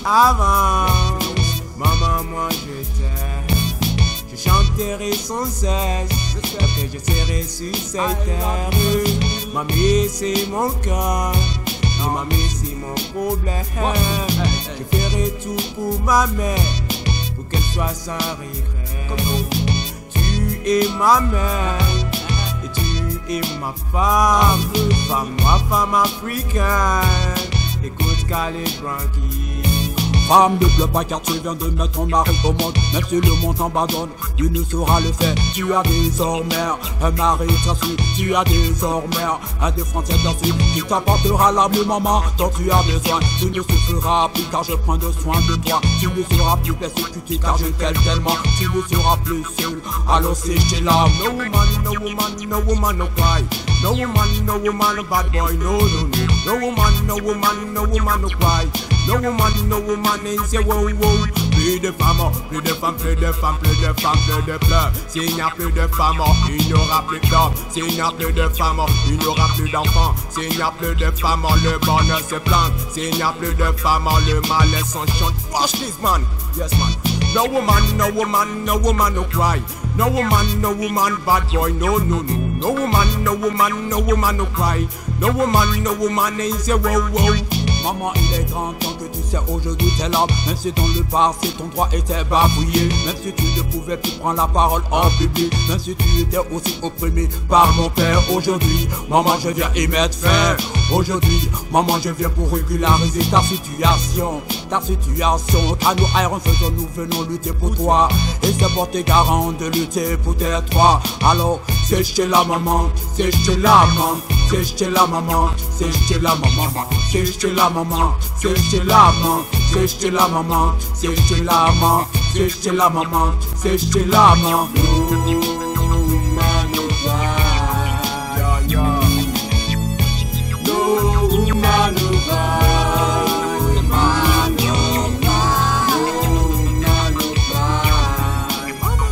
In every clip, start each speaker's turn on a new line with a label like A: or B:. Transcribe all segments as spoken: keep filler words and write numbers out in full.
A: avant. Maman, moi je t'aime. Je chanterai sans cesse que je serai sur cette terre. Mamie, c'est mon cœur. Et mamie, c'est mon problème. Je ferai tout pour ma mère, pour qu'elle soit sans regret. Tu es ma mère et tu es ma femme. Femme, moi, femme africaine. Écoute, Khaled Branky.
B: Femme, ne pleure pas car tu viens de mettre ton mari au monde. Même si le monde t'abandonne, tu ne sauras le faire. Tu as désormais un mari transmis. Tu as désormais un des frontières d'anciens qui t'apportera l'amour, maman, dont tu as besoin. Tu ne souffriras plus car je prends de soin de toi. Tu ne seras plus persécuté car je t'aime tellement. Tu ne seras plus seul, alors si je là.
A: No woman, no woman, no woman, no cry. No woman, no woman, no bad boy, no, no, no. No woman, no woman, no woman, no cry. No woman, no woman, and say wow, wow. Plus de femmes, plus de femmes, plus de femmes, plus de femmes, plus de pleurs. S'il n'y a plus de femmes, il n'y aura plus d'hommes. S'il n'y a plus de femmes, il n'y aura plus d'enfants. S'il n'y a plus de femmes, le bonheur se plante. S'il n'y a plus de femmes, le malheur s'enchante. Watch this man, yes man. No woman, no woman, no woman, no cry. No woman, no woman, bad boy, no, no, no. No woman, no woman, no woman, no cry. No woman, no woman, and say wow, wow.
B: Maman, il est grand temps que tu sais aujourd'hui t'es là. Même si dans le passé ton droit était bafouillé. Même si tu ne pouvais plus prendre la parole en public. Même si tu étais aussi opprimé par mon père. Aujourd'hui, maman, je viens y mettre fin. Aujourd'hui, maman, je viens pour régulariser ta situation. Ta situation, car nous Iron faisons, nous venons lutter pour toi. Et c'est pour tes garants de lutter pour tes droits. Alors, c'est chez la maman, c'est chez la maman. C'est chez la maman, c'est chez la maman, c'est chez la maman, c'est chez la maman, c'est chez la maman, c'est chez la maman, c'est chez la maman, c'est chez la maman.
A: No woman no cry, yeah yeah. No woman no cry, woman no cry, no woman no cry,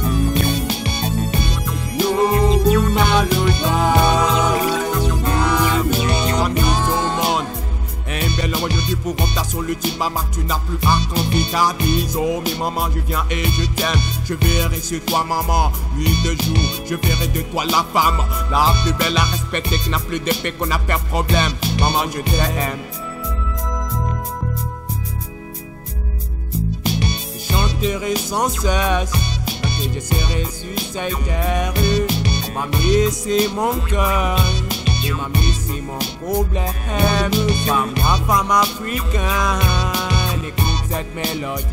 A: no woman no cry. Aujourd'hui pour rendre ta solitude, maman, tu n'as plus à compter ta bise. Oh, mais maman, je viens et je t'aime. Je verrai sur toi, maman, nuit de jour. Je verrai de toi la femme, la plus belle à respecter, qui n'a plus d'épée, qu'on n'a pas de problème. Maman, je t'aime. Je chanterai sans cesse, que je serai sur cette terre. Mamie, c'est mon cœur. Et mamie, c'est mon problème. Femme, moi, femme africaine, écoute cette mélodie.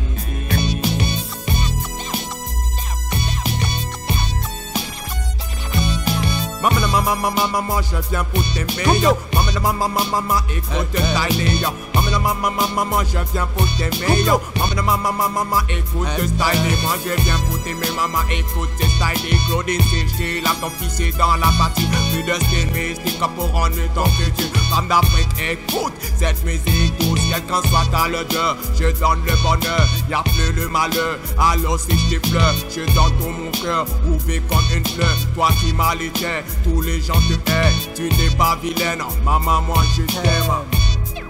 A: Maman, maman, maman, maman, je viens pour t'aimer. Maman, maman, maman, maman, écoute styler. Maman, maman, maman, maman, je viens pour t'aimer. Maman, maman, maman, maman, écoute styler. Moi, je viens pour t'aimer, maman, écoute styler. Claudine, c'est là, ton fils est dans la partie. Plus de style mystique pour rendre ton futur. Femme d'Afrique, écoute cette musique douce. Quel qu'en soit ta l'odeur, je donne le bonheur. Y'a plus le malheur, alors si je te pleure, je donne tout mon cœur, ouvert comme une fleur. Toi qui m'allaitais, tous les gens te haïssent. Tu n'es pas vilaine, maman, moi je t'aime.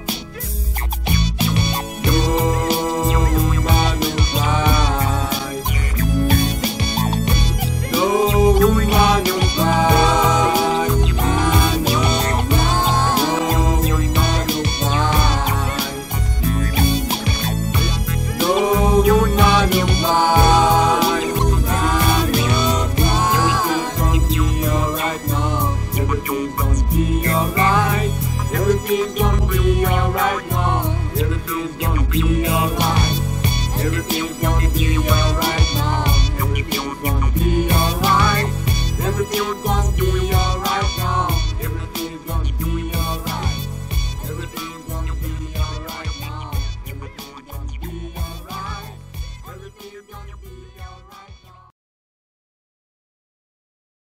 A: No woman no cry. No woman no cry. No woman no cry. No woman no cry. Everything's gonna be alright. Everything's gonna be alright now. Everything's gonna be alright. Everything's gonna be alright.